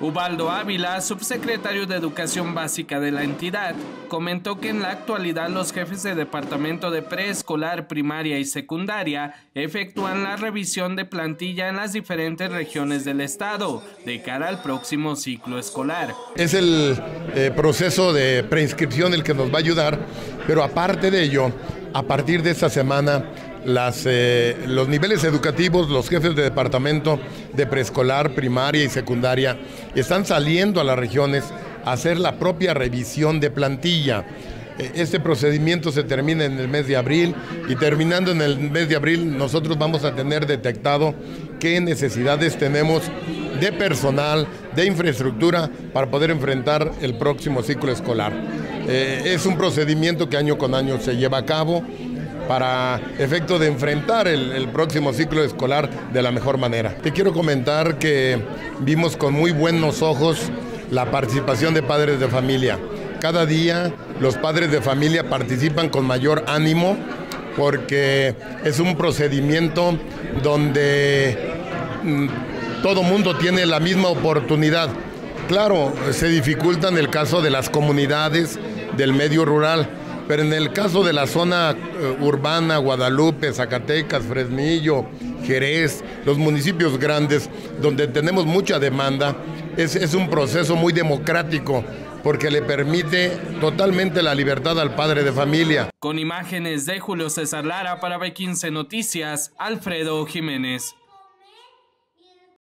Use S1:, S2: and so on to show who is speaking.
S1: Ubaldo Ávila, subsecretario de Educación Básica de la entidad, comentó que en la actualidad los jefes de departamento de preescolar, primaria y secundaria efectúan la revisión de plantilla en las diferentes regiones del estado de cara al próximo ciclo escolar.
S2: Es el proceso de preinscripción el que nos va a ayudar, pero aparte de ello, a partir de esta semana, los niveles educativos, los jefes de departamento de preescolar, primaria y secundaria están saliendo a las regiones a hacer la propia revisión de plantilla. Este procedimiento se termina en el mes de abril y terminando en el mes de abril nosotros vamos a tener detectado qué necesidades tenemos de personal, de infraestructura para poder enfrentar el próximo ciclo escolar. Es un procedimiento que año con año se lleva a cabo para efecto de enfrentar el próximo ciclo escolar de la mejor manera. Te quiero comentar que vimos con muy buenos ojos la participación de padres de familia. Cada día los padres de familia participan con mayor ánimo porque es un procedimiento donde todo mundo tiene la misma oportunidad. Claro, se dificulta en el caso de las comunidades del medio rural, pero en el caso de la zona urbana, Guadalupe, Zacatecas, Fresnillo, Jerez, los municipios grandes, donde tenemos mucha demanda, es un proceso muy democrático, porque le permite totalmente la libertad al padre de familia.
S1: Con imágenes de Julio César Lara para B15 Noticias, Alfredo Jiménez.